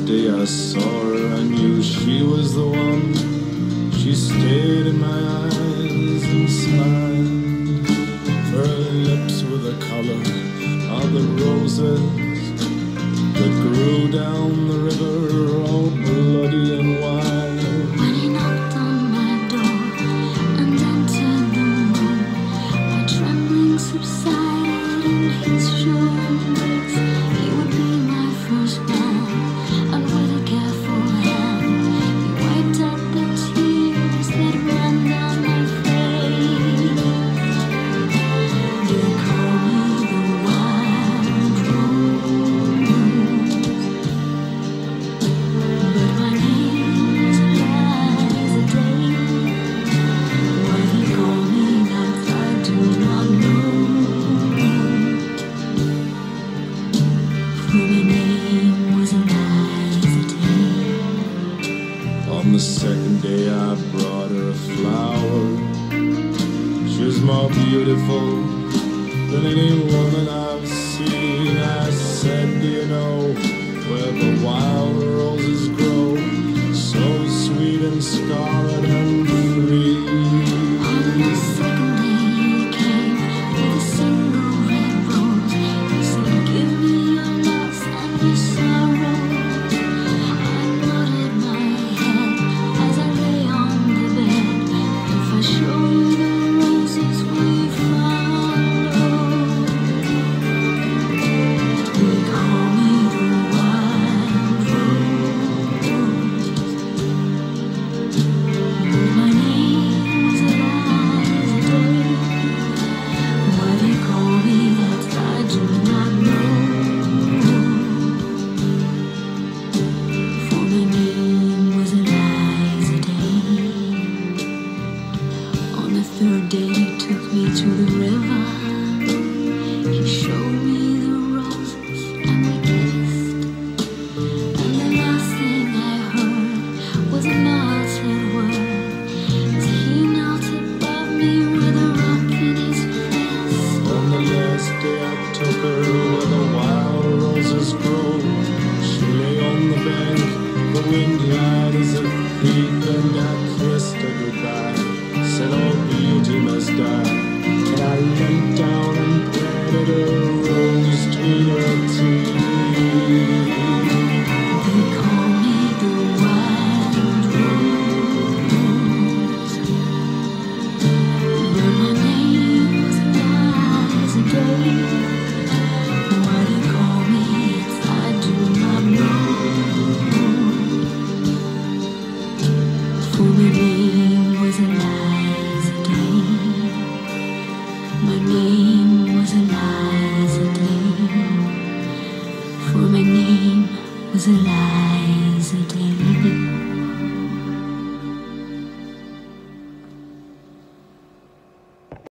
day I saw her, I knew she was the one. She stared in my eyes and smiled. Her lips were the color of the roses that grew down the river, all bloody and wild. When he knocked on my door and entered the room, my trembling subsided in his sure embrace. He would be my first man, and with a careful hand, he wiped out the tears that ran down my face. They call me the wild rose, but my name is Eliza Day. Why they call me that I do not know, for my name was Eliza Day. On the second day I brought her a flower. She was more beautiful than any woman I've seen. I said, do you know where the wild roses grow, so sweet and scarlet and free? On the second day he came with a single red rose. He said, give me your loss and your sorrow. I nodded my head as I lay on the bed. If I show you the roses, will you follow? They call me the wild rose, but my name was Eliza Day. Why they call me that I do not know, for my name was Eliza Day. On the third day he took me to the river. He showed me the roses and we kissed. And the last thing I heard was a melted word as he knelt above me with a rock in his fist. On the last day I took her where the wild roses grow. She lay on the bank, the wind lied as a thief, and I kissed her goodbye. Said all beauty must die, and I leant down and planted a rose between her teeth. They call me the wild rose, but my name was Eliza Day. Why they call me it I do not know, for my name was Eliza Day. My name was Eliza Day, for my name was Eliza.